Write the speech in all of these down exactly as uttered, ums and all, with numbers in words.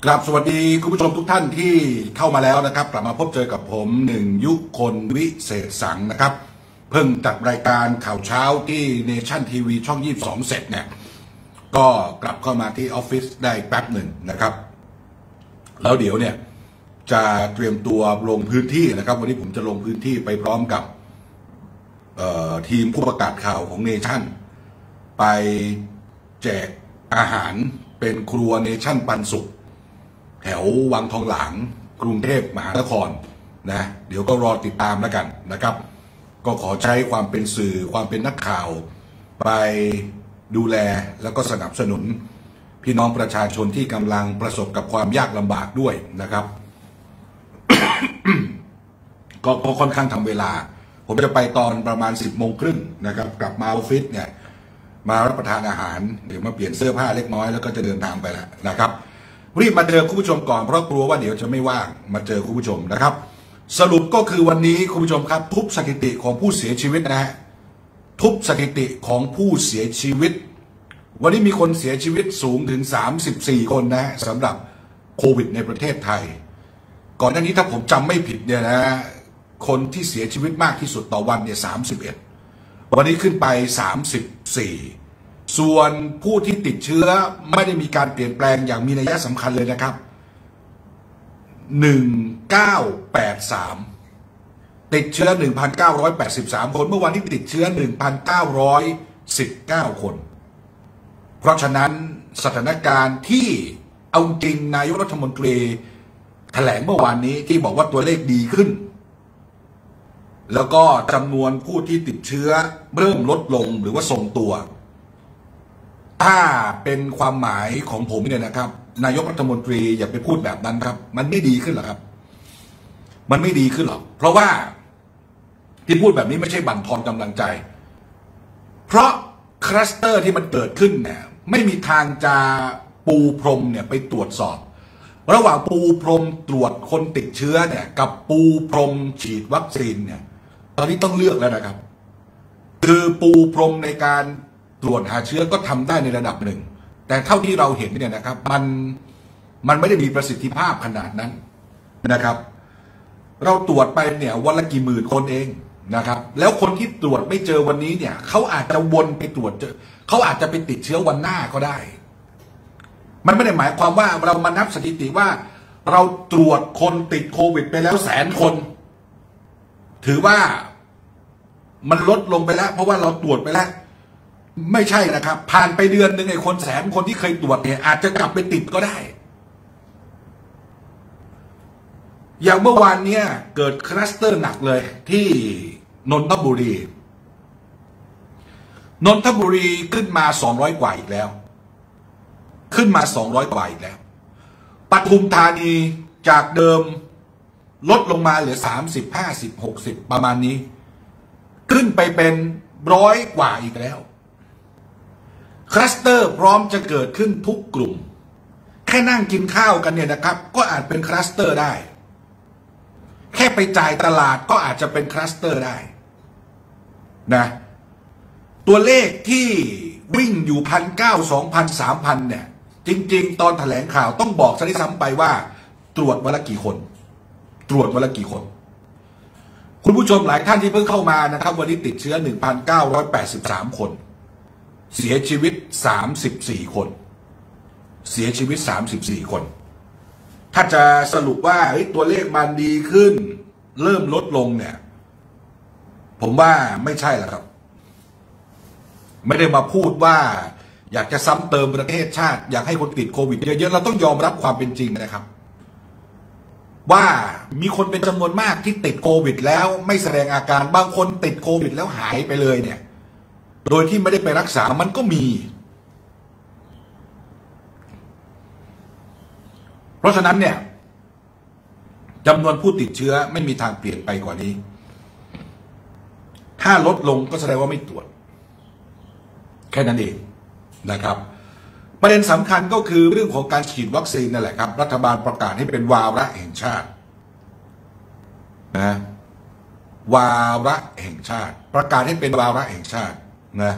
ครับสวัสดีคุณผู้ชมทุกท่านที่เข้ามาแล้วนะครับกลับมาพบเจอกับผมหนึ่งยุคนวิเศษสังนะครับเพิ่งจัดรายการข่าวเช้าที่เนชั่นทีวีช่องยี่สิบสองเสร็จเนี่ยก็กลับเข้ามาที่ออฟฟิศได้แป๊บหนึ่งนะครับแล้วเดี๋ยวเนี่ยจะเตรียมตัวลงพื้นที่นะครับวันนี้ผมจะลงพื้นที่ไปพร้อมกับทีมผู้ประกาศข่าวของเนชั่นไปแจกอาหารเป็นครัวเนชั่นปันสุขแถววังทองหลางกรุงเทพมหานครนะเดี๋ยวก็รอติดตามแล้วกันนะครับก็ขอใช้ความเป็นสื่อความเป็นนักข่าวไปดูแลแล้วก็สนับสนุนพี่น้องประชาชนที่กำลังประสบกับความยากลำบากด้วยนะครับ ก็ค่อนข้างทำเวลาผมจะไปตอนประมาณสิบโมงครึ่งนะครับกลับมาออฟฟิศเนี่ยมารับประทานอาหารเดี๋ยวมาเปลี่ยนเสื้อผ้าเล็กน้อยแล้วก็จะเดินทางไปแล้วนะครับรีบมาเจอคุณผู้ชมก่อนเพราะกลัวว่าเดี๋ยวจะไม่ว่างมาเจอคุณผู้ชมนะครับสรุปก็คือวันนี้คุณผู้ชมครับทุบสถิติของผู้เสียชีวิตนะฮะทุบสถิติของผู้เสียชีวิตวันนี้มีคนเสียชีวิตสูงถึงสามสิบสี่คนนะสำหรับโควิดในประเทศไทยก่อนหน้านี้ถ้าผมจำไม่ผิดเนี่ยนะคนที่เสียชีวิตมากที่สุดต่อวันเนี่ยสามสิบเอ็ดวันนี้ขึ้นไปสามสิบสี่ส่วนผู้ที่ติดเชื้อไม่ได้มีการเปลี่ยนแปลงอย่างมีนัยสำคัญเลยนะครับหนึ่งพันเก้าร้อยแปดสิบสามติดเชื้อ หนึ่งพันเก้าร้อยแปดสิบสาม คนเมื่อวันที่ติดเชื้อ หนึ่งพันเก้าร้อยสิบเก้า คนเพราะฉะนั้นสถานการณ์ที่เอาจริงนายกรัฐมนตรีแถลงเมื่อวานนี้ที่บอกว่าตัวเลขดีขึ้นแล้วก็จำนวนผู้ที่ติดเชื้อเริ่มลดลงหรือว่าทรงตัวถ้าเป็นความหมายของผมเนี่ยนะครับนายกรัฐมนตรีอย่าไปพูดแบบนั้นครับมันไม่ดีขึ้นหรอกครับมันไม่ดีขึ้นหรอกเพราะว่าที่พูดแบบนี้ไม่ใช่บั่นทอนกำลังใจเพราะคลัสเตอร์ที่มันเกิดขึ้นเนี่ยไม่มีทางจะปูพรมเนี่ยไปตรวจสอบระหว่างปูพรมตรวจคนติดเชื้อเนี่ยกับปูพรมฉีดวัคซีนเนี่ยตอนนี้ต้องเลือกแล้วนะครับคือปูพรมในการตรวจหาเชื้อก็ทำได้ในระดับหนึ่งแต่เท่าที่เราเห็นเนี่ยนะครับมันมันไม่ได้มีประสิทธิภาพขนาดนั้นนะครับเราตรวจไปเนี่ยวันละกี่หมื่นคนเองนะครับแล้วคนที่ตรวจไม่เจอวันนี้เนี่ยเขาอาจจะวนไปตรวจเจอเขาอาจจะไปติดเชื้อวันหน้าก็ได้มันไม่ได้หมายความว่าเรามานับสถิติว่าเราตรวจคนติดโควิดไปแล้วแสนคนถือว่ามันลดลงไปแล้วเพราะว่าเราตรวจไปแล้วไม่ใช่นะครับผ่านไปเดือนหนึ่งไอ้คนแสนคนที่เคยตรวจเนี่ยอาจจะกลับไปติดก็ได้อย่างเมื่อวานเนี้ยเกิดคลัสเตอร์หนักเลยที่นนทบุรีนนทบุรีขึ้นมาสองร้อยกว่าอีกแล้วขึ้นมาสองร้อยกว่าอีกแล้วปทุมธานีจากเดิมลดลงมาเหลือสามสิบ ห้าสิบ หกสิบประมาณนี้ขึ้นไปเป็นร้อยกว่าอีกแล้วคลัสเตอร์พร้อมจะเกิดขึ้นทุกกลุ่มแค่นั่งกินข้าวกันเนี่ยนะครับก็อาจเป็นคลัสเตอร์ได้แค่ไปจ่ายตลาดก็อาจจะเป็นคลัสเตอร์ได้นะตัวเลขที่วิ่งอยู่พันเก้าสองพันสามพันเนี่ยจริงๆตอนแถลงข่าวต้องบอกซะด้วยซ้ำไปว่าตรวจวันละกี่คนตรวจวันละกี่คนคุณผู้ชมหลายท่านที่เพิ่งเข้ามานะครับวันนี้ติดเชื้อ หนึ่งพันเก้าร้อยแปดสิบสาม คนเสียชีวิตสามสิบสี่คนเสียชีวิตสามสิบสี่คนถ้าจะสรุปว่าตัวเลขมันดีขึ้นเริ่มลดลงเนี่ยผมว่าไม่ใช่หรอกครับไม่ได้มาพูดว่าอยากจะซ้ำเติมประเทศชาติอยากให้คนติดโควิดเยอะๆเราต้องยอมรับความเป็นจริงนะครับว่ามีคนเป็นจำนวนมากที่ติดโควิดแล้วไม่แสดงอาการบางคนติดโควิดแล้วหายไปเลยเนี่ยโดยที่ไม่ได้ไปรักษามันก็มีเพราะฉะนั้นเนี่ยจำนวนผู้ติดเชื้อไม่มีทางเปลี่ยนไปกว่านี้ถ้าลดลงก็แสดงว่าไม่ตรวจแค่นั้นเองนะครับประเด็นสำคัญก็คือเรื่องของการฉีดวัคซีนนั่นแหละครับรัฐบาลประกาศให้เป็นวาระแห่งชาตินะวาระแห่งชาติประกาศให้เป็นวาระแห่งชาตินะ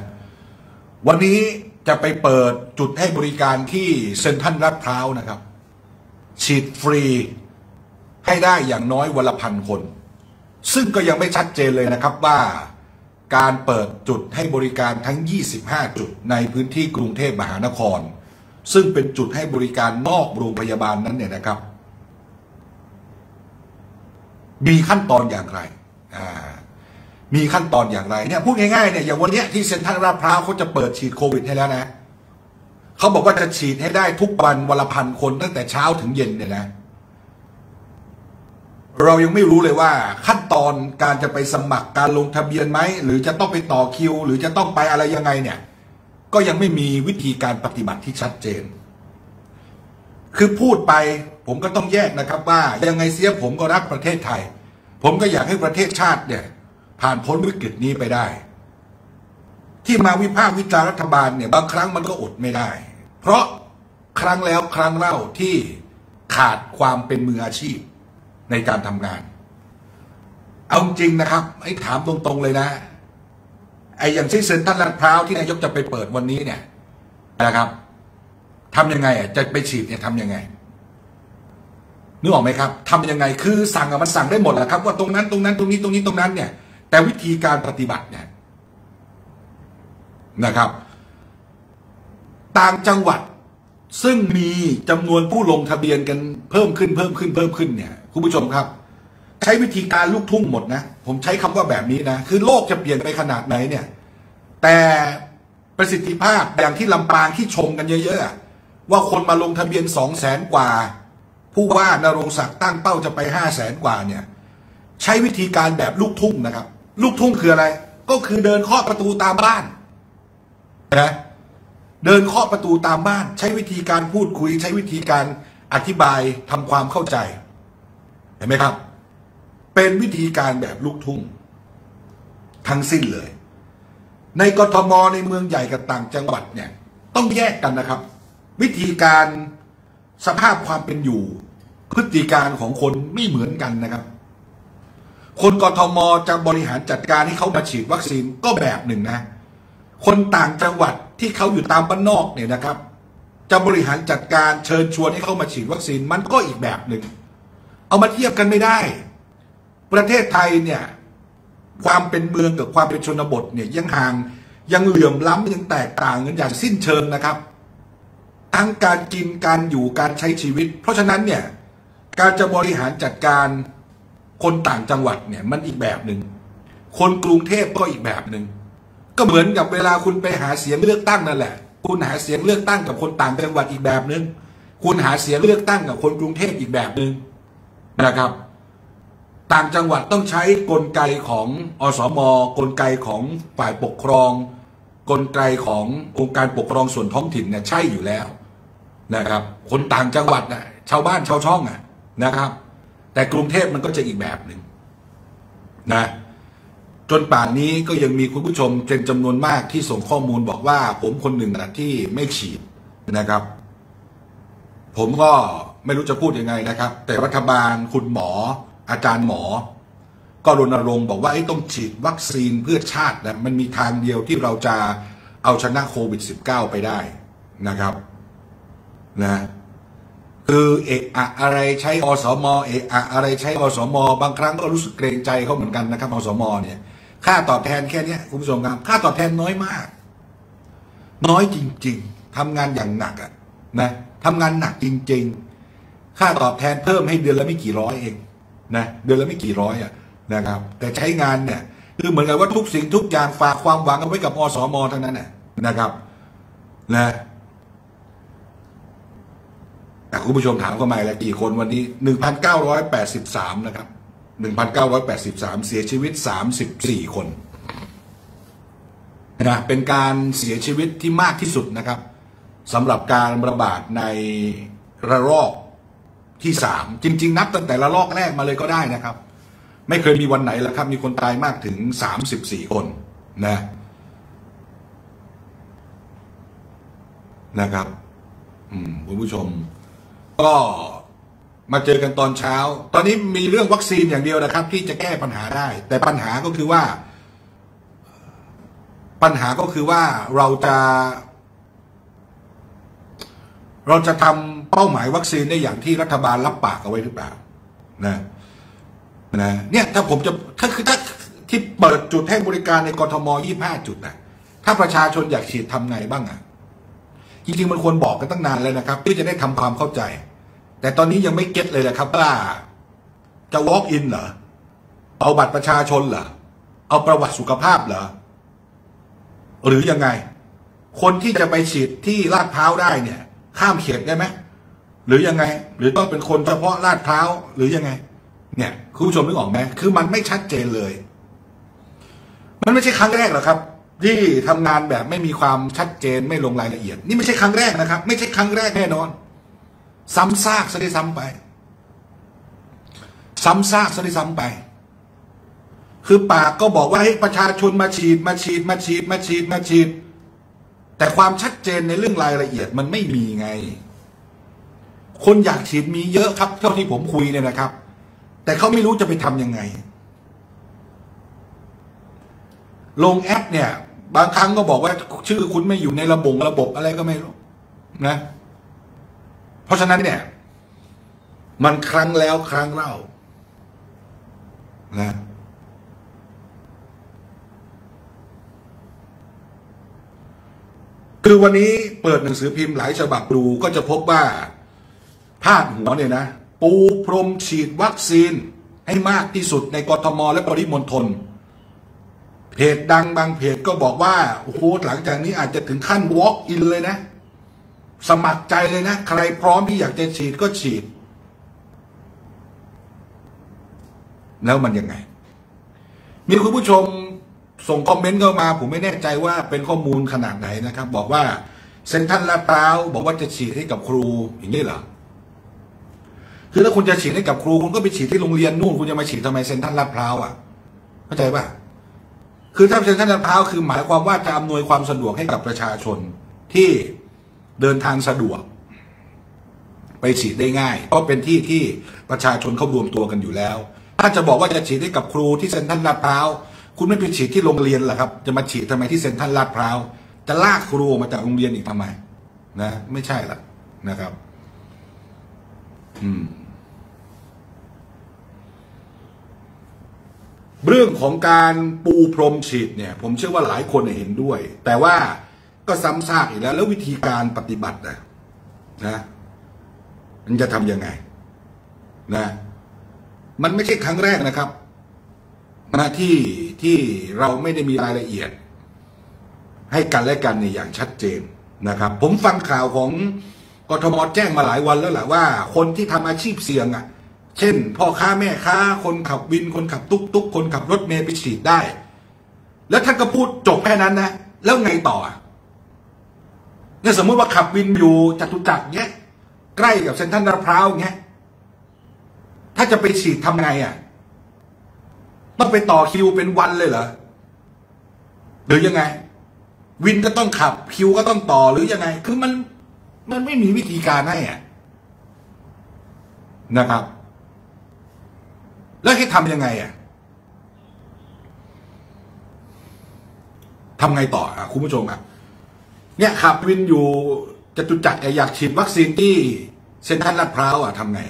วันนี้จะไปเปิดจุดให้บริการที่เซ็นทรัลลาดพร้าวนะครับฉีดฟรีให้ได้อย่างน้อยวันละพันคนซึ่งก็ยังไม่ชัดเจนเลยนะครับว่าการเปิดจุดให้บริการทั้งยี่สิบห้าจุดในพื้นที่กรุงเทพมหานครซึ่งเป็นจุดให้บริการนอกโรงพยาบาลนั้นเนี่ยนะครับมีขั้นตอนอย่างไรอ่ามีขั้นตอนอย่างไรเนี่ยพูดง่ายๆเนี่ยอย่างวันนี้ที่เซ็นทรัลลาดพร้าวเขาจะเปิดฉีดโควิดให้แล้วนะเขาบอกว่าจะฉีดให้ได้ทุกวันวันละพันคนตั้งแต่เช้าถึงเย็นเนี่ยนะเรายังไม่รู้เลยว่าขั้นตอนการจะไปสมัครการลงทะเบียนไหมหรือจะต้องไปต่อคิวหรือจะต้องไปอะไรยังไงเนี่ยก็ยังไม่มีวิธีการปฏิบัติที่ชัดเจนคือพูดไปผมก็ต้องแยกนะครับว่ายังไงเสียผมก็รักประเทศไทยผมก็อยากให้ประเทศชาติเนี่ยผ่านพ้นวิกฤตนี้ไปได้ที่มาวิพากษ์วิจารณ์รัฐบาลเนี่ยบางครั้งมันก็อดไม่ได้เพราะครั้งแล้วครั้งเล่าที่ขาดความเป็นมืออาชีพในการทำงานเอาจริงนะครับไอ้ถามตรงๆเลยนะไอ้อย่างที่เซ็นทรัลลาดพร้าวที่นายกจะไปเปิดวันนี้เนี่ยนะครับทำยังไงอ่ะจะไปฉีดเนี่ยทำยังไงนึกออกไหมครับทำยังไงคือสั่งอะมันสั่งได้หมดแหละครับว่าตรงนั้นตรงนั้นตรงนี้ตรงนี้ตรงนั้นเนี่ยแต่วิธีการปฏิบัติเนี่ยนะครับต่างจังหวัดซึ่งมีจำนวนผู้ลงทะเบียนกันเพิ่มขึ้นเพิ่มขึ้นเพิ่มขึ้นเนี่ยคุณผู้ชมครับใช้วิธีการลูกทุ่งหมดนะผมใช้คำว่าแบบนี้นะคือโลกจะเปลี่ยนไปขนาดไหนเนี่ยแต่ประสิทธิภาพอย่างที่ลำปางที่ชมกันเยอะๆว่าคนมาลงทะเบียนสองแสนกว่าผู้ว่านรงศักดิ์ตั้งเป้าจะไปห้าแสนกว่าเนี่ยใช้วิธีการแบบลูกทุ่งนะครับลูกทุ่งคืออะไรก็คือเดินเคาะประตูตามบ้านนะเดินเคาะประตูตามบ้านใช้วิธีการพูดคุยใช้วิธีการอธิบายทำความเข้าใจเห็นไหมครับเป็นวิธีการแบบลูกทุ่งทั้งสิ้นเลยในกทมในเมืองใหญ่กับต่างจังหวัดเนี่ยต้องแยกกันนะครับวิธีการสภาพความเป็นอยู่พฤติการของคนไม่เหมือนกันนะครับคนกทมจะบริหารจัดการให้เขามาฉีดวัคซีนก็แบบหนึ่งนะคนต่างจังหวัดที่เขาอยู่ตามบ้านนอกเนี่ยนะครับจะบริหารจัดการเชิญชวนให้เขามาฉีดวัคซีนมันก็อีกแบบหนึ่งเอามาเทียบกันไม่ได้ประเทศไทยเนี่ยความเป็นเมืองกับความเป็นชนบทเนี่ยยังห่างยังเหลื่อมล้ำยังแตกต่างกันอย่างสิ้นเชิงนะครับทั้งการกินการอยู่การใช้ชีวิตเพราะฉะนั้นเนี่ยการจะบริหารจัดการคนต่างจังหวัดเนี่ยมันอีกแบบหนึ่งคนกรุงเทพก็อีกแบบหนึ่งก็เหมือนกับเวลาคุณไปหาเสียงเลือกตั้งนั่นแหละคุณหาเสียงเลือกตั้งกับคนต่างจังหวัดอีกแบบหนึ่งคุณหาเสียงเลือกตั้งกับคนกรุงเทพอีกแบบหนึ่งนะครับต่างจังหวัดต้องใช้กลไกของอสม.กลไกของฝ่ายปกครองกลไกขององค์การปกครองส่วนท้องถิ่นเนี่ยใช่อยู่แล้วนะครับคนต่างจังหวัดน่ะชาวบ้านชาวช่องอ่ะนะครับแต่กรุงเทพมันก็จะอีกแบบหนึ่งนะจนป่านนี้ก็ยังมีคุณผู้ชมเป็นจำนวนมากที่ส่งข้อมูลบอกว่าผมคนหนึ่งนะที่ไม่ฉีดนะครับผมก็ไม่รู้จะพูดยังไงนะครับแต่รัฐบาลคุณหมออาจารย์หมอก็รณรงค์บอกว่าต้องฉีดวัคซีนเพื่อชาตินะมันมีทางเดียวที่เราจะเอาชนะโควิด สิบเก้า ไปได้นะครับนะคือเอะอะอะไรใช้อสมเอะอะอะไรใช้อสมบางครั้งก็รู้สึกเกรงใจเขาเหมือนกันนะครับอสมเนี่ยค่าตอบแทนแค่นี้คุณผู้ชมครับค่าตอบแทนน้อยมากน้อยจริงๆทำงานอย่างหนักอะนะทำงานหนักจริงๆค่าตอบแทนเพิ่มให้เดือนละไม่กี่ร้อยเองนะเดือนละไม่กี่ร้อยอะนะครับแต่ใช้งานเนี่ยคือเหมือนกับว่าทุกสิ่งทุกอย่างฝากความหวังเอาไว้กับอสมทั้งนั้นนะครับนะแต่คุณผู้ชมถามเข้ามาแล้วกี่คนวันนี้ หนึ่งพันเก้าร้อยแปดสิบสาม นะครับ หนึ่งพันเก้าร้อยแปดสิบสาม เสียชีวิตสามสิบสี่คนนะเป็นการเสียชีวิตที่มากที่สุดนะครับสำหรับการระบาดในระลอกที่สามจริงๆนับตั้งแต่ระลอกแรกมาเลยก็ได้นะครับไม่เคยมีวันไหนแล้วครับมีคนตายมากถึงสามสิบสี่คนนะนะครับอืมคุณผู้ชมก็มาเจอกันตอนเช้าตอนนี้มีเรื่องวัคซีนอย่างเดียวนะครับที่จะแก้ปัญหาได้แต่ปัญหาก็คือว่าปัญหาก็คือว่าเราจะเราจะทเป้าหมายวัคซีนได้อย่างที่รัฐบาลรับปากเอาไว้หรือเปล่านะนะเนี่ยถ้าผมจะถ้าคือถ้าที่เปิดจุดให้บริการในกทมยี่สิบห้าจุดนะถ้าประชาชนอยากฉีดทำไงบ้างอ่ะจริงๆมันควรบอกกันตั้งนานเลยนะครับเพื่อจะได้ทำความเข้าใจแต่ตอนนี้ยังไม่เก็ตเลยนะครับว่าจะ walk in เหรอเอาบัตรประชาชนเหรอเอาประวัติสุขภาพเหรอหรือยังไงคนที่จะไปฉีดที่ลาดพร้าวได้เนี่ยข้ามเขตได้ไหมหรือยังไงหรือต้องเป็นคนเฉพาะลาดพร้าวหรือยังไงเนี่ยคุณผู้ชมนึกออกไหมคือมันไม่ชัดเจนเลยมันไม่ใช่ครั้งแรกหรอกครับที่ทำงานแบบไม่มีความชัดเจนไม่ลงรายละเอียดนี่ไม่ใช่ครั้งแรกนะครับไม่ใช่ครั้งแรกแน่นอนซ้ำซากซะได้ซ้ำไปซ้ำซากซะได้ซ้ำไปคือปากก็บอกว่าให้ประชาชนมาฉีดมาฉีดมาฉีดมาฉีดมาฉีดแต่ความชัดเจนในเรื่องรายละเอียดมันไม่มีไงคนอยากฉีดมีเยอะครับเท่าที่ผมคุยเนี่ยนะครับแต่เขาไม่รู้จะไปทำยังไงลงแอปเนี่ยบางครั้งก็บอกว่าชื่อคุณไม่อยู่ในระบบระบบอะไรก็ไม่รู้นะเพราะฉะนั้นเนี่ยมันครั้งแล้วครั้งเล่านะคือวันนี้เปิดหนังสือพิมพ์หลายฉบับดูก็จะพบว่าพาดหัวเนี่ยนะปูพรมฉีดวัคซีนให้มากที่สุดในกทมและปริมณฑลเพจดังบางเพจก็บอกว่าโอ้โหหลังจากนี้อาจจะถึงขั้น walk in เลยนะสมัครใจเลยนะใครพร้อมที่อยากจะฉีดก็ฉีดแล้วมันยังไงมีคุณผู้ชมส่งคอมเมนต์เข้ามาผมไม่แน่ใจว่าเป็นข้อมูลขนาดไหนนะครับบอกว่าเซ็นทรัลลาดพร้าวบอกว่าจะฉีดให้กับครูอย่างนี้เหรอคือถ้าคุณจะฉีดให้กับครูคุณก็ไปฉีดที่โรงเรียนนู่นคุณจะมาฉีดทำไมเซ็นทรัลลาดพร้าวอ่ะเข้าใจป่ะคือถ้าเซ็นทรัลลาดพร้าวคือหมายความว่าจะอำนวยความสะดวกให้กับประชาชนที่เดินทางสะดวกไปฉีดได้ง่ายเพราะเป็นที่ที่ประชาชนเขารวมตัวกันอยู่แล้วถ้าจะบอกว่าจะฉีดให้กับครูที่เซ็นทรัลลาดพร้าวคุณไม่ไปฉีดที่โรงเรียนเหรอครับจะมาฉีดทำไมที่เซ็นทรัลลาดพร้าวจะลากครูมาจากโรงเรียนอีกทำไมนะไม่ใช่ละนะครับอืมเรื่องของการปูพรมฉีดเนี่ยผมเชื่อว่าหลายคนเห็นด้วยแต่ว่าก็ซ้ำซากอีกแล้วแล้ววิธีการปฏิบัตินะนะมันจะทำยังไงนะมันไม่ใช่ครั้งแรกนะครับนะที่ที่เราไม่ได้มีรายละเอียดให้กันและกันเนี่ยอย่างชัดเจนนะครับผมฟังข่าวของกทมแจ้งมาหลายวันแล้วแหละว่าคนที่ทำอาชีพเสี่ยงอ่ะเช่นพ่อค้าแม่ค้าคนขับวินคนขับตุ๊กตุ๊กคนขับรถเมล์ไปฉีดได้แล้วท่านก็พูดจบแค่นั้นนะแล้วไงต่อเนี่ยสมมติว่าขับวินอยู่จตุจักรเนี้ยใกล้กับเซ็นทรัลลาดพร้าวเงี้ยถ้าจะไปฉีดทำไงอ่ะต้องไปต่อคิวเป็นวันเลยเหรอหรือยังไงวินก็ต้องขับคิวก็ต้องต่อหรือยังไงคือมันมันไม่มีวิธีการให้อ่ะนะครับแล้วให้ทำยังไงอ่ะทำไงต่ออ่ะคุณผู้ชมอ่ะเนี่ยขับวินอยู่จตุจักรอยากฉีดวัคซีนที่เซ็นทรัลลาดพร้าวอ่ะทำไง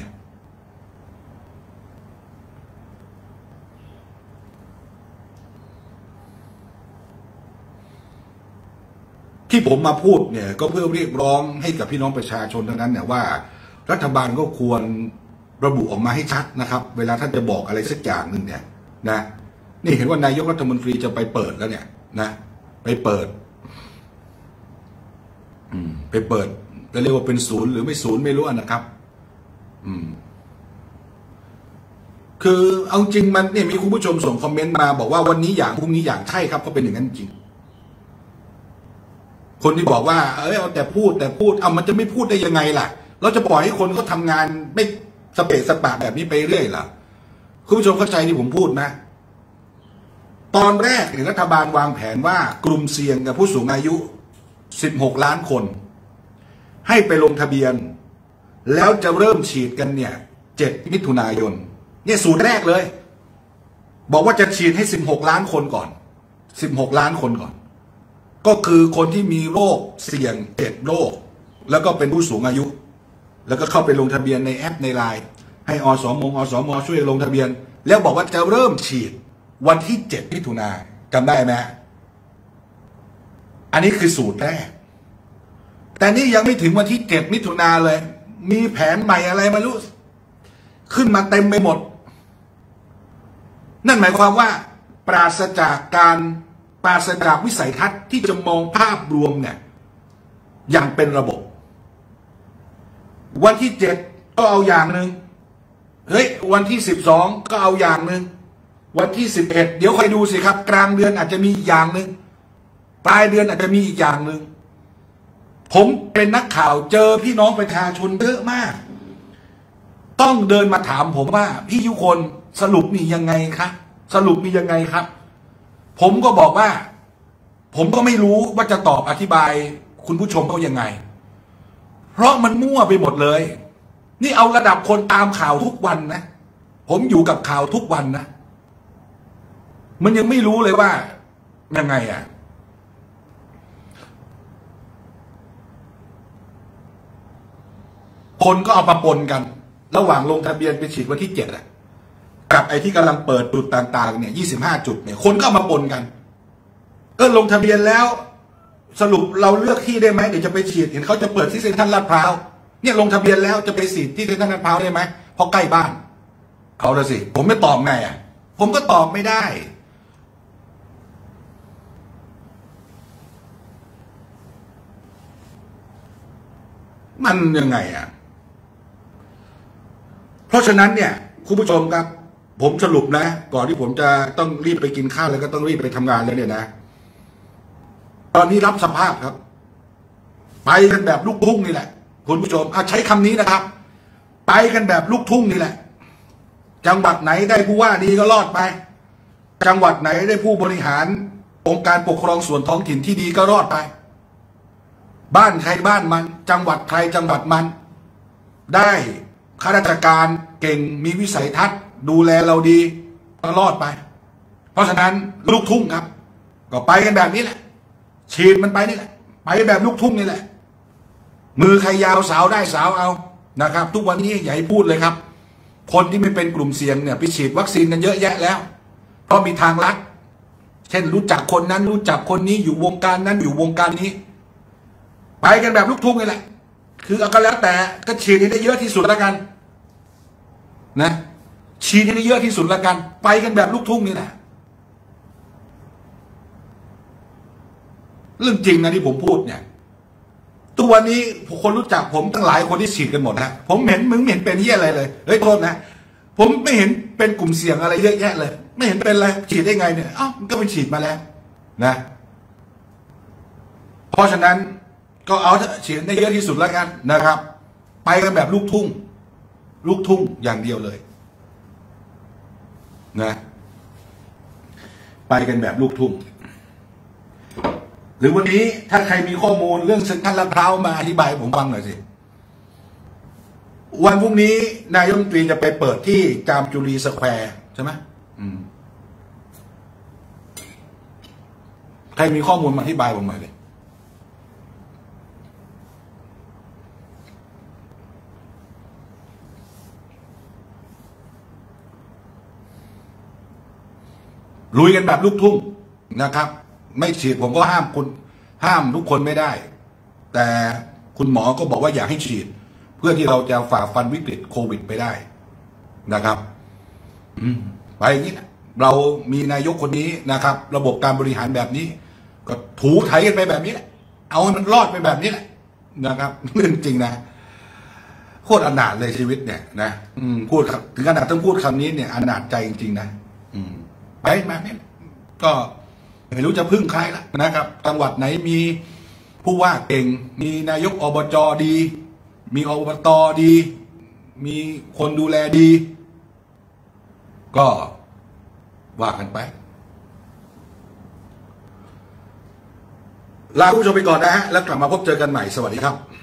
ที่ผมมาพูดเนี่ยก็เพื่อเรียกร้องให้กับพี่น้องประชาชนทั้งนั้นเนี่ยว่ารัฐบาลก็ควรระบุออกมาให้ชัดนะครับเวลาท่านจะบอกอะไรสักอย่างหนึ่งเนี่ยนะนี่เห็นว่านายกรัฐมนตรีจะไปเปิดแล้วเนี่ยนะไปเปิดอืมไปเปิดจะเรียกว่าเป็นศูนย์หรือไม่ศูนย์ไม่รู้นะครับอืมคือเอาจริงมันเนี่ยมีคุณผู้ชมส่งคอมเมนต์มาบอกว่าวันนี้อย่างพรุ่งนี้อย่างใช่ครับก็เป็นอย่างนั้นจริงคนที่บอกว่าเออเอาแต่พูดแต่พูดเอามันจะไม่พูดได้ยังไงล่ะเราจะปล่อยให้คนเขาทำงานไม่สเปะสปะแบบนี้ไปเรื่อยล่ะคุณผู้ชมเข้าใจที่ผมพูดนะตอนแรกเนี่ยรัฐบาลวางแผนว่ากลุ่มเสี่ยงกับผู้สูงอายุสิบหกล้านคนให้ไปลงทะเบียนแล้วจะเริ่มฉีดกันเนี่ยเจ็ดมิถุนายนเนี่ยสูตรแรกเลยบอกว่าจะฉีดให้สิบหกล้านคนก่อนสิบหกล้านคนก่อนก็คือคนที่มีโรคเสี่ยงเจ็ดโรคแล้วก็เป็นผู้สูงอายุแล้วก็เข้าไปลงทะเบียนในแอปในไลน์ให้อสมอสมช่วยลงทะเบียนแล้วบอกว่าจะเริ่มฉีดวันที่เจ็ดมิถุนายนจำได้ไหมอันนี้คือสูตรแรกแต่นี่ยังไม่ถึงวันที่เจ็ดมิถุนายนเลยมีแผนใหม่อะไรไม่รู้ขึ้นมาเต็มไปหมดนั่นหมายความว่าปราศจากการปราศจากวิสัยทัศน์ที่จะมองภาพรวมเนี่ยอย่างเป็นระบบวันที่เจ็ดก็เอาอย่างหนึ่งเฮ้ยวันที่สิบสองก็เอาอย่างหนึ่งวันที่สิบเอ็ดเดี๋ยวคอยดูสิครับกลางเดือนอาจจะมีอีกอย่างหนึ่งปลายเดือนอาจจะมีอีกอย่างหนึ่งผมเป็นนักข่าวเจอพี่น้องประชาชนเยอะมากต้องเดินมาถามผมว่าพี่ยุคนสรุปนี่ยังไงครับสรุปนี่ยังไงครับผมก็บอกว่าผมก็ไม่รู้ว่าจะตอบอธิบายคุณผู้ชมเขายังไงเพราะมันมั่วไปหมดเลยนี่เอาระดับคนตามข่าวทุกวันนะผมอยู่กับข่าวทุกวันนะมันยังไม่รู้เลยว่ายังไงอ่ะคนก็เอามาปนกันระหว่างลงทะเบียนไปฉีดวันที่เจ็ดอะกับไอ้ที่กำลังเปิดจุดต่างๆเนี่ยยี่สิบห้าจุดเนี่ยคนก็เอามาปนกันเออลงทะเบียนแล้วสรุปเราเลือกที่ได้ไหมเดี๋ยวจะไปฉีดเห็นเขาจะเปิดที่เซ็นทรัลลาดพร้าวเนี่ยลงทะเบียนแล้วจะไปฉีดที่เซ็นทรัลลาดพร้าวได้ไหมเพราะใกล้บ้านเขาละสิผมไม่ตอบไงอ่ะผมก็ตอบไม่ได้มันยังไงอ่ะเพราะฉะนั้นเนี่ยคุณผู้ชมครับผมสรุปนะก่อนที่ผมจะต้องรีบไปกินข้าวแล้วก็ต้องรีบไปทำงานแล้วเนี่ยนะตอนนี้รับสภาพครับไปกันแบบลูกทุ่งนี่แหละคุณผู้ชมเอาใช้คำนี้นะครับไปกันแบบลูกทุ่งนี่แหละจังหวัดไหนได้ผู้ว่าดีก็รอดไปจังหวัดไหนได้ผู้บริหารองค์การปกครองส่วนท้องถิ่นที่ดีก็รอดไปบ้านใครบ้านมันจังหวัดใครจังหวัดมันได้ข้าราชการเก่งมีวิสัยทัศน์ดูแลเราดีก็รอดไปเพราะฉะนั้นลูกทุ่งครับก็ไปกันแบบนี้แหละฉีดมันไปนี่แหละไปแบบลูกทุ่งนี่แหละมือใครยาวสาวได้สาวเอานะครับทุกวันนี้อย่าให้พูดเลยครับคนที่ไม่เป็นกลุ่มเสี่ยงเนี่ยไปฉีดวัคซีนกันเยอะแยะแล้วเพราะมีทางลัดเช่นรู้จักคนนั้นรู้จักคนนี้อยู่วงการนั้นอยู่วงการนี้ไปกันแบบลูกทุ่งนี่แหละคือเอาก็แล้วแต่ก็ฉีดให้ได้เยอะที่สุดแล้วกันนะฉีดให้ได้เยอะที่สุดแล้วกันไปกันแบบลูกทุ่งนี่แหละเรื่องจริงนะที่ผมพูดเนี่ยตัวนี้คนรู้จักผมตั้งหลายคนที่ฉีดกันหมดนะผมเห็นมึงไม่เห็นเป็นเหี้ยอะไรเลยเฮ้ยโทษนะผมไม่เห็นเป็นกลุ่มเสี่ยงอะไรเยอะแยะเลยไม่เห็นเป็นอะไรฉีดได้ไงเนี่ยอ้าวมันก็ไปฉีดมาแล้วนะเพราะฉะนั้นก็เอาฉีดได้เยอะที่สุดแล้วกันนะครับไปกันแบบลูกทุ่งลูกทุ่งอย่างเดียวเลยนะไปกันแบบลูกทุ่งหรือวันนี้ถ้าใครมีข้อมูลเรื่องเซ็นทรัลลาดพร้าวมาอธิบายผมฟังหน่อยสิวันพรุ่งนี้นายกรัฐมนตรีจะไปเปิดที่จามจุรีสแควร์ใช่ไหมใครมีข้อมูลมาอธิบายผมหน่อยเลยลุยกันแบบลูกทุ่งนะครับไม่ฉีดผมก็ห้ามคุณห้ามทุกคนไม่ได้แต่คุณหมอก็บอกว่าอยากให้ฉีดเพื่อที่เราจะฝ่าฟันวิกฤตโควิดไปได้นะครับไปอย่างนี้เรามีนายกคนนี้นะครับระบบการบริหารแบบนี้ก็ถูไถกันไปแบบนี้แหละเอาให้มันรอดไปแบบนี้แหละนะครับเรื่องจริงนะโคตรอนาถเลยชีวิตเนี่ยนะพูดถึงขนาดต้องพูดคำนี้เนี่ยอนาถใจจริงๆนะไปแบบนี้ก็ไม่รู้จะพึ่งใครละนะครับจังหวัดไหนมีผู้ว่าเก่งมีนายกอบจดีมีอบตดี มีคนดูแลดีก็ว่ากันไปลาผู้ชมไปก่อนนะฮะแล้วกลับมาพบเจอกันใหม่สวัสดีครับ